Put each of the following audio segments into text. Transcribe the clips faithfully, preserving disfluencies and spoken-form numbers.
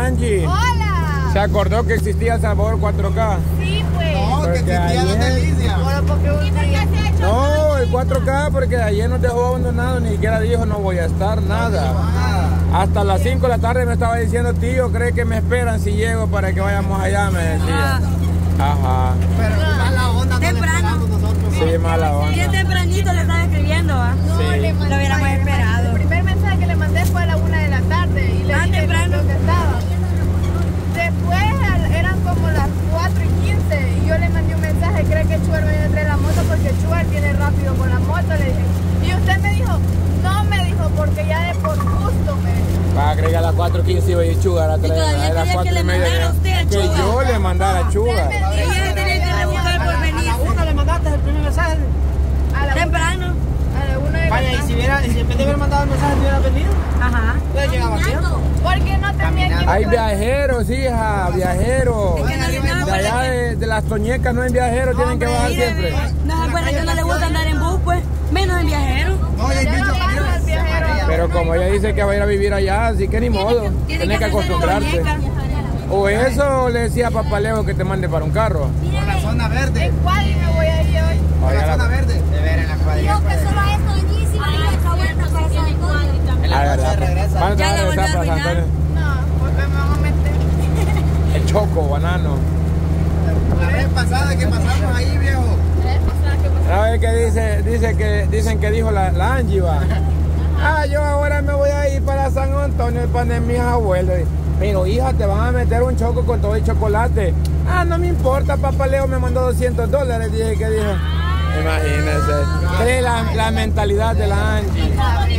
Angie. Hola. ¿Se acordó que existía El Sabor cuatro K? Sí, pues. No, que existía ayer... la delicia. Bueno, porque un día se ha hecho. No, el cuatro K porque ayer nos dejó abandonado, ni siquiera dijo no voy a estar, nada. Hasta las cinco de la tarde me estaba diciendo, tío, ¿cree que me esperan si llego para que vayamos allá? Me decía. Ajá. Pero mala onda. Temprano. Nosotros. Sí, mala onda. Bien tempranito le estaba escribiendo, ¿ah? No, Sí. le mandé, Lo hubiéramos esperado. El primer mensaje que le mandé fue a la una de la tarde y le Ah, dije temprano. dónde estaba. Después al- eran como las cuatro y quince y yo le mandé un mensaje, cree que Chuar viene a traer la moto porque Chuar viene rápido con la moto, le dije. Y usted me dijo, no me dijo, porque ya de por gusto me dijo. Va a creer que a las cuatro quince iba a ir Chugar a traer. todavía A las quería cuatro que y le media. mandara usted a Que Chugar. yo le mandara a Chugar. Usted me dijo Ella tenía que rebuscar por venir. A la una le mandaste el primer mensaje. a la una, Temprano. a la una de la Vaya, y tarde. si, hubiera, y si en vez de haber mandado el mensaje, hubiera venido, Ajá. pues llegaba a tiempo. Porque no tenía que Hay viajeros, hija, viajeros. Es que no le- no, De allá de, de las Toñecas no hay viajeros, tienen que bajar Mire, siempre. no se acuerda que no le gusta andar en bus, pues. Menos en viajero. No, ya hay Ya bicho. no baja el viajero. Pero como ella dice que va a ir a vivir allá, así que ni modo, tiene que acostumbrarse. O eso le decía a Papá Leo que te mande para un carro. Por la zona verde. ¿En cuál me voy a ir hoy? Por Allá la la- zona verde. De ver en la cuadrilla. Digo que solo esto buenísimo y esta vuelta para San Antonio. En Ah, la noche verdad. regresa. ¿Cuándo te Ya vas a la volvió regresar a para San arruinar. Antonio? No, porque me van a meter. El Choco, banano. La vez pasada que pasamos ahí, viejo. A ver qué dice, dice que, dicen que dijo la, la Angie, va. Ah, yo ahora me voy a ir para San Antonio, el pan de mis abuelos. Pero hija, te van a meter un choco con todo el chocolate. Ah, no me importa, Papá Leo me mandó doscientos dólares, dije que dijo. Imagínense. Es la, la mentalidad de la Angie.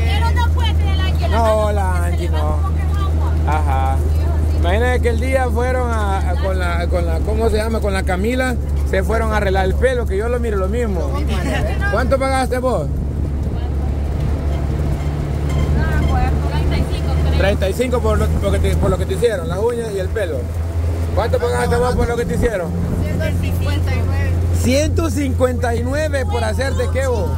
No, la Angie no. Ajá. Imagínense que el día fueron a, a- con la, con la, ¿cómo se llama? Con la Camila, se fueron a arreglar el pelo, que yo lo miro lo mismo. ¿Cuánto pagaste vos? treinta y cinco por lo, por, que te- por lo que te hicieron, las uñas y el pelo. ¿Cuánto pagaste vos por lo que te hicieron? ciento cincuenta y nueve. ciento cincuenta y nueve por hacerte qué vos.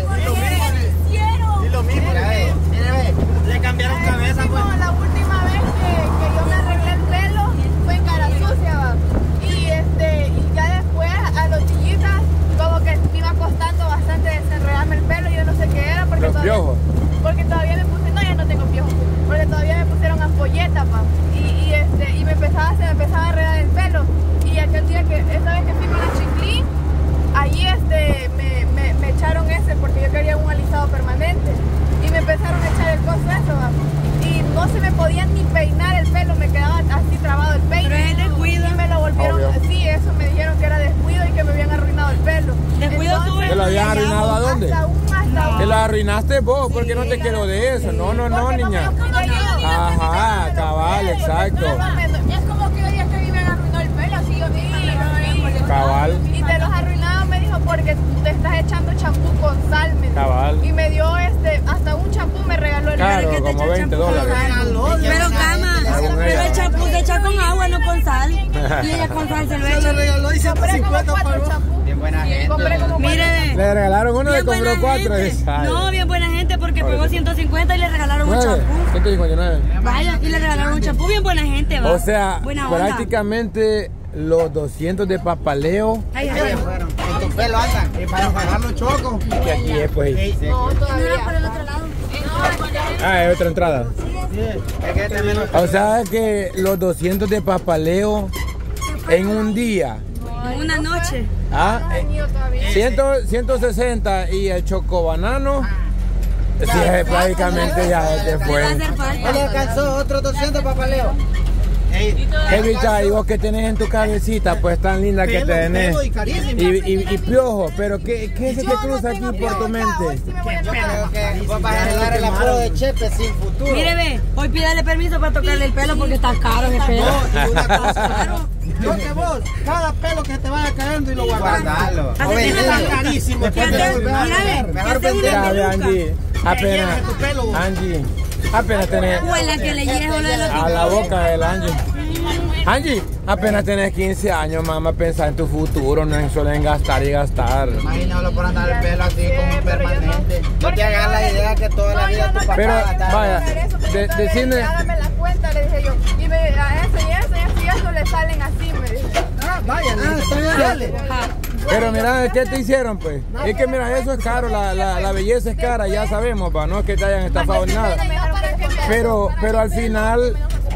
Y lo mismo. Mira, ve, mira, ve. Le cambiaron cabeza, pues. Como la última vez que, que yo me arreglé el pelo fue en Cara Sucia, va. Y este, y ya después a los dillitas como que me iba costando bastante desenredarme el pelo, yo no sé qué era porque Los todavía, piojos. porque todavía me puse, no ya no tengo piojos, porque todavía me pusieron ampolletas, pa. Y, y este, y me empezaba, se me empezaba a enredar el pelo. Y aquel día que, esa vez que fui con la Chiclín, ahí este, me, me, me echaron ese porque yo quería un alisado permanente. Y me empezaron a echar el coso eso, va. Y no se me podía ni peinar el pelo, me quedaba así trabado el peine. Pero es descuido. Y me lo volvieron, Obvio. sí, eso me dijeron que era descuido y que me habían arruinado el pelo. Descuido Entonces, tuyo. ¿Te lo habían arruinado a dónde? Hasta un, hasta un. Te lo arruinaste vos, porque no te quiero de eso. No, no, no, Porque niña. me lo cuido yo. Ajá, cabal, exacto. Es como que hoy día que a mí me arruinó el pelo, así yo sí, Cabal. y te los arruinado me dijo porque te estás echando champú con sal, me dijo. Cabal. Y me dio este, hasta un champú me regaló el Claro, que te como echa veinte champú. dólares. Pero cama, Según pero ella. el champú se echa con agua, no con sal. Y ella con sal se lo Se le echa. regaló y Compré como ciento cincuenta cuatro pagó. champús. Bien buena gente. Compré como cuatro Mire, Le regalaron uno y bien compró buena cuatro. gente. dice, ay. No, bien buena gente porque Oye. pagó ciento cincuenta y le regalaron un Nueve, champú. ciento cincuenta y nueve. Vaya, y le regalaron un champú, bien buena gente, va. O sea, Buena onda. prácticamente los doscientos de Papaleo, Ay, Ahí ay, fueron. En tu pelo andan. Y para pagar los chocos. que aquí es pues. Sí, sí. No, no todavía. era por el otro lado. Ah, es otra entrada. Es que este menos. O sea que los doscientos de Papaleo en un día, Una noche. ah, No he venido todavía. cien, ciento sesenta y el chocobanano, sí, prácticamente ya se Le va a fue. hacer ¿No le falta. alcanzó otros doscientos, Papaleo? Ey, Hey, bicha, y vos que tenés en tu cabecita, pues tan linda que Pelo, tenés. pelo y carísimo. Y, y, y piojo, pero ¿qué, qué se te cruza aquí por tu mente? Creo que vos vas a arreglar el apodo de Chepe sin futuro. Mire, ve, hoy pídale permiso para tocarle el pelo porque está caro ese pelo. No, y una cosa, yo que vos, cada pelo que te vaya cayendo y lo guardas. Guardalo. Así tiene Está la- carísimo. ¿Qué Después te haces? volvés a Mírale, vender. ¿qué Mejor haces vender. una Mira, ve, peluca? Angie, apenas, tu pelo, vos. Angie, apenas tenés Huela que le llevo lo de los a la boca del Angie. Angie, apenas tenés quince años, mamá, pensar en tu futuro, no es solo en gastar y gastar. Imagínalo por andar el pelo así como permanente. No te hagas la idea que toda la vida tu papá Pero, va a estar- vaya, Hacer eso, porque de- una vez, decime- hágame la cuenta, le dije yo. Y me, a eso Vaya, ah, está bien, dale. Pero mira, ¿qué te hicieron pues? Es que mira, eso es caro, la, la, la belleza es cara, ya sabemos, pa, no es que te hayan estafado ni nada. Pero, pero al final,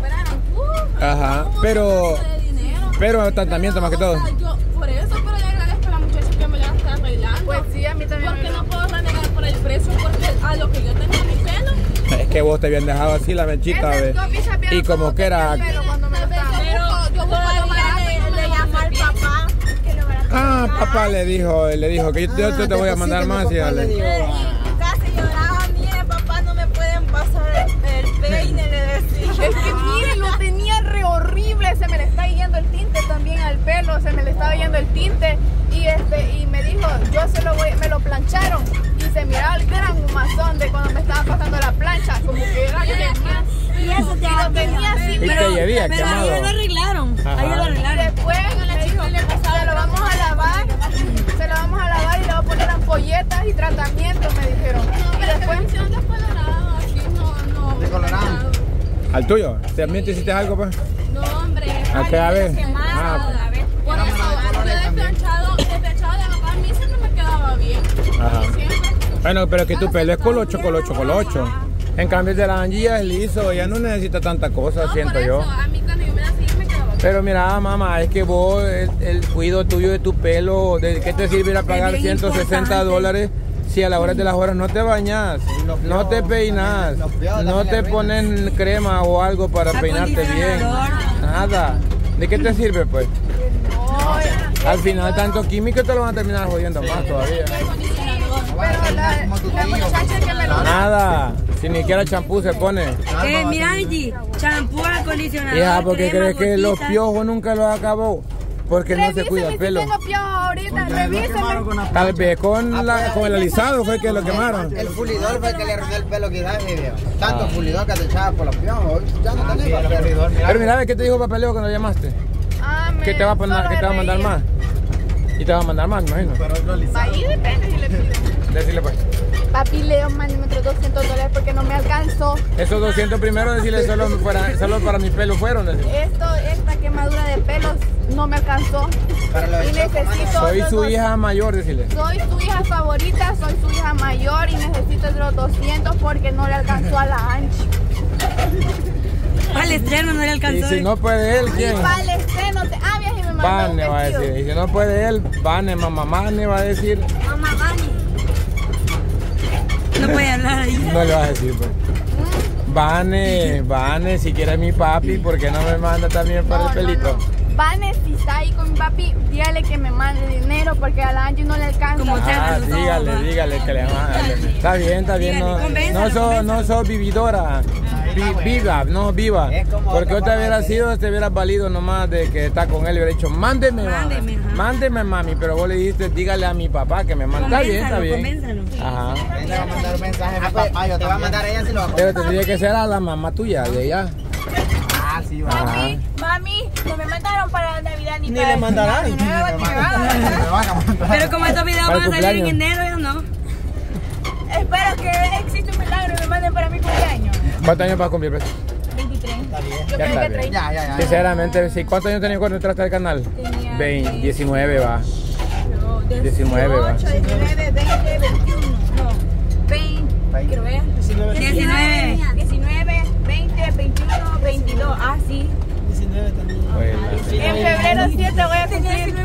ajá, pero, pero tratamiento más que todo. Yo, por eso, pero le agradezco a la muchacha que me la está arreglando. Pues sí, a mí también. Porque no puedo renegar por el precio, porque a lo que yo tenía mi pelo. Es que vos te habían dejado así la mechita, ¿ves? Y como que era... Pero yo voy a tomar le llamo al papá. Ah, papá le dijo, le dijo que yo, yo te voy a mandar más y dale. Casi lloraba, mire, papá, no me pueden pasar el peine, le decía. Es que mire, lo tenía re horrible, se me le está yendo el tinte también al pelo, se me le estaba yendo el tinte y este y me dijo, yo se lo voy, me lo plancharon y se miraba el gran humazón de cuando me estaba pasando la plancha, como que era que tenía. Y eso te lo tenía así, pero, pero, pero ahí lo arreglaron. Ajá. Ahí lo arreglaron. Después me dijo, se lo vamos a lavar, se lo vamos a lavar y le vamos a poner ampolletas y tratamiento, me dijeron. Y después aquí no, no. ¿De Colorado? ¿Al tuyo? ¿También te hiciste algo pues? No, hombre. ¿A qué a ver? Ah, Por eso, yo desplanchado, desplanchado de papá a mí siempre me quedaba bien. ajá. Siempre. Bueno, pero que tu pelo es colocho, colocho, colocho. En cambio de la Angie es liso, ya no necesita tanta cosa, No, siento por yo. eso, a mí cuando yo me nací me quedaba bien. Pero mira, mamá, es que vos, el, el cuidado tuyo de tu pelo, ¿de qué te sirve ir a pagar bien ciento sesenta importante. dólares si a la hora de las horas no te bañas, no te peinas, no te ponen crema o algo para peinarte bien? Nada. ¿De qué te sirve pues? No, Al final tanto químico te lo van a terminar jodiendo más todavía. pero la, la muchacha que me lo Nada, si ni siquiera champú se pone. Eh, mira, Angie, champú, acondicionador, Hija, porque crema, crees que los gotitas. piojos nunca los acabó. Porque no se cuida el pelo. Si tengo piojos ahorita, revíseme. Tal vez con, la, con el alisado fue que lo quemaron. El fulidor fue el que le arruinó el pelo quizás, mi viejo. Tanto fulidor que te echaba por los piojos. Ya no tenés pelo. Pero mira, ¿qué te dijo Papeleo cuando llamaste? Ah, me- Que te va a, poner, solo que te va a mandar reía. más. Y te va a mandar más, me imagino. Ahí depende si le piden. Decirle pues. Papi Leo, mándeme otros doscientos dólares porque no me alcanzó. Esos doscientos primero decirle solo, fuera, solo para mi pelo fueron. decirle. Esto, esta quemadura de pelos no me alcanzó. Para lo de Y necesito Soy otros su dos- hija mayor, decirle. Soy su hija favorita, soy su hija mayor y necesito los doscientos porque no le alcanzó a la Anchi. Al estreno no le Y alcanzó. si no puede él, Y ¿quién? para el estreno, te... ah, viaje me mandó un Vane va a vestido. decir. Y si no puede él, Vane, mamá, Vane va a decir. Mamá, Vani. No puede hablar ahí. No le va a decir, pues. Vane, Vane, si quiere mi papi, ¿por qué no me manda también para No, el pelito? no, no. Vane, si está ahí con mi papi, dígale que me mande dinero porque a la Angie no le alcanza. Como te- Ah, los ojos, dígale, va. dígale que le mande. Está bien, está bien. No, Dígale, convénzalo, no sos, no convénzalo. sos vividora. Vi- viva, no viva. Es como Porque otra otra hubiera forma de- sido, te hubieras valido nomás de que está con él y hubiera dicho, mándeme, Mándeme, mami. ajá. Mándeme, mami. Pero vos le dijiste, dígale a mi papá que me mande. Está bien, está bien. Convénzalo. Ajá. Él le va a mandar un mensaje a mi papá. Yo te va a mandar a ella si lo va a Pero tendría que ser a la mamá tuya, de ella. Ah, sí, va. Ajá. Mami, mami, no me mandaron para Navidad ni, Ni para le mandarán. Año Nuevo, ni nada. Me van a mandar. Pero como estos videos Para van el a salir en cumpleaños. enero, ¿no? Espero que exista un milagro y me manden para mi cumpleaños. ¿Cuántos años vas a cumplir, pues? veintitrés. Está bien. Yo Ya creo está que bien. treinta. Ya, ya, ya. Sinceramente, sí. ¿Cuántos años tenías cuando entraste al canal? Tenía veinte, diecinueve va. No, diecinueve, va. dieciocho, diecinueve, veinte, veintiuno. No, veinte. Quiero ver. diecinueve. diecinueve, veinte, veintiuno, veintidós. Ah, sí. En febrero siete voy a cumplir.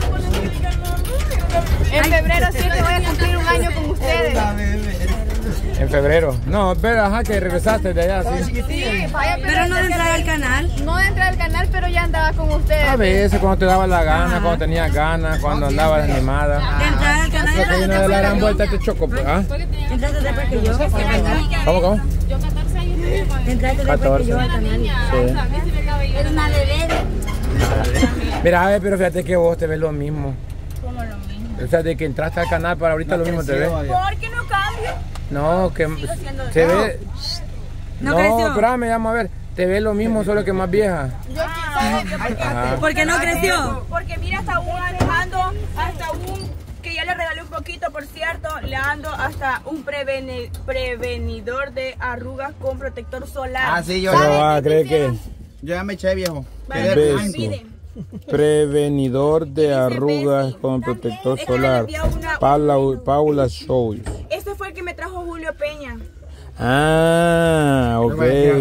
En febrero siete voy a cumplir un año con ustedes. En febrero. No, pero ajá, que regresaste de allá, sí. Sí, vaya, Pero no de entrar al canal. No de entrar al canal, pero ya andaba con ustedes. A veces cuando te daba la gana, cuando tenías ganas, cuando andabas animada. De entrar al canal. Lo que vino de la gran vuelta te choco, pues, ¿ah? Entraste después que yo. al canal. ¿Cómo, cómo? Yo catorce años tenía cuando- Entraste después que yo al canal. Sí. A mí sí me cabello. Era una bebé. Mira, a ver, pero fíjate que vos te ves lo mismo. Como lo mismo. O sea, de que entraste al canal para ahorita lo mismo te ves. ¿Por qué no cambio? No, que siendo- se ve. No No, creció. espérame, vamos a ver. Te ves lo mismo, solo que más vieja. Yo quizás. Ajá. ¿Por qué no creció? Porque mira, hasta un Alejandro, hasta un que ya le regalé un poquito, por cierto, le ando hasta un preveni- prevenidor de arrugas con protector solar. Ah, sí, yo, Pero va a creer que. yo ya me eché, viejo. Vale, Quedé Beso. blanco. miren, Prevenidor de arrugas con protector solar. Paula, Paula Show. Este fue el que me trajo Julio Peña. Ah, ok.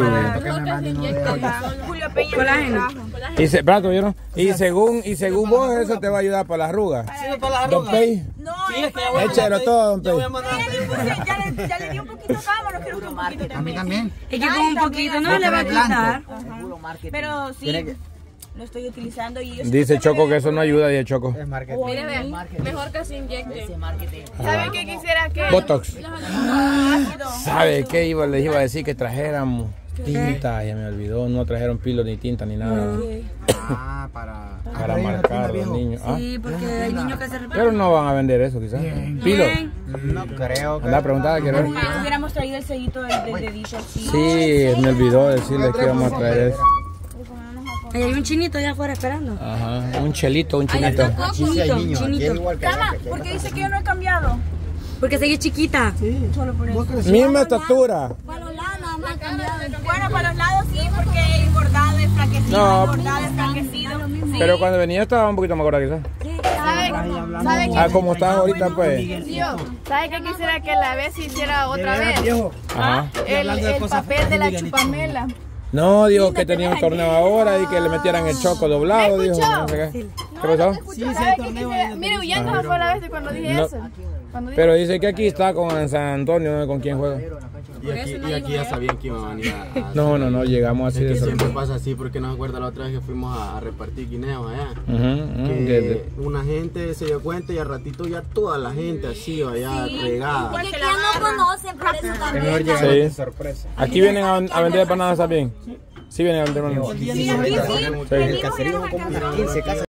Julio Peña me trajo. Y, se, prato, ¿vieron? y según y según vos eso te va a ayudar para las arrugas. Sí, para las Don arrugas. Pei, No, Sí, es que es voy a échalo mandar- todo, Don yo voy Pei. a mandar- ya le puse, ya le, ya le di un poquito acá, pero quiero un poquito A mí también. también. Es que con un poquito no le va a quitar. Pero sí, Tiene que- lo estoy utilizando y yo Dice Choco que eso no ayuda, dice Choco. Es marketing. Mire, ve, mejor que se inyecte. ¿Sabe qué quisiera que? Botox. ácido. ¿Sabe qué iba? Les iba a decir que trajéramos tinta, ya me olvidó, no trajeron pilo ni tinta ni nada. Ah, para... Para marcar a los niños. ¿Ah? Sí, porque hay niños que se repiten. Pero no van a vender eso quizás. Pilo. No creo que... Anda a preguntar, quiero ver. Hubiéramos traído el sellito del, del dedito así. Sí, me olvidó decirle que íbamos a traer eso. Ahí hay un chinito allá afuera esperando. Ajá, un chelito, un chinito. Aquí sí hay Chinito, niños, aquí es chinito. igual que Cama, allá, que aquí hay porque dice que yo no he cambiado. Porque sigue chiquita. Solo por eso. Misma estatura. Bueno, para los lados sí, porque he engordado, he enflaquecido, No. he engordado, he enflaquecido. Sí. Pero cuando venía estaba un poquito más gorda quizás. ¿Sabe, ¿sabe qué? Ah, como estás ahorita pues. Yo, ¿sabe qué quisiera que la vez hiciera otra vez? Ajá. El, el papel de la chupamela. No, dijo que tenía un torneo ahora y que le metieran el choco doblado, ¿Me dijo. escuchó? No sé qué. ¿Qué pasó? Sí, ¿Sabe sí, hay qué torneo quisiera? ahí. Mire, huyendo se fue la vez de cuando dije No. eso. Cuando dije Pero dice que aquí está con San Antonio, ¿no? ¿Con quién juega? Y aquí, y aquí ya sabían que iban a venir a... a- No, no, no, llegamos así Es de que siempre sorpresa. pasa así, porque nos acuerda la otra vez que fuimos a, a repartir guineos allá. Ujú, ujú, Que que- una gente se dio cuenta y al ratito ya toda la gente así, allá regada. Igual que la barra. conocen, por eso Es mejor llegar Sí. de sorpresa. Aquí vienen a, a vender empanadas también. Sí vienen a vender empanadas. Sí, aquí sí. Sí. Venimos y ya nos alcanzamos. quince casas.